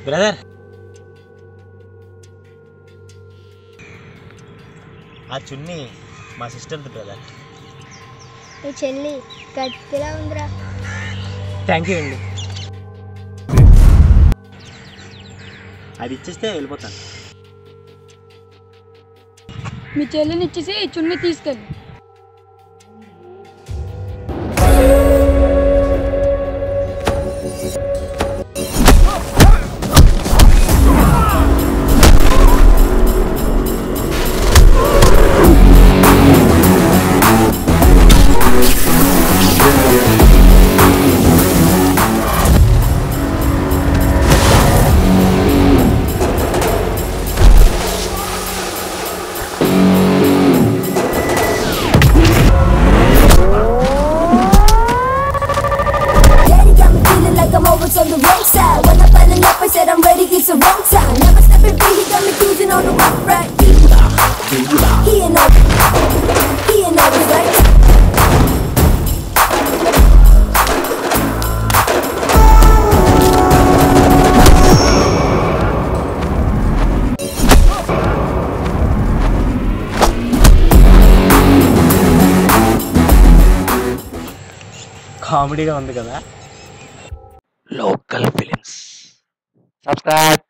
Brother ఆ చున్నీ మా సిస్టర్ది brother. నీ చెల్లి గట్టిలా ఉందిరా. థ్యాంక్ యూ అండి. అది ఇచ్చేస్తే వెళ్ళిపోతాను. మీ చెల్లిని ఇచ్చేసి చున్నీ తీసుకెళ్ళి. On the wrong side, when I fell in love, I said I'm ready. It's the wrong time. Never stepping free, he got me cruising on the rough right. He ain't always right. కామెడీగా ఉంది కదా. Local films subscribe.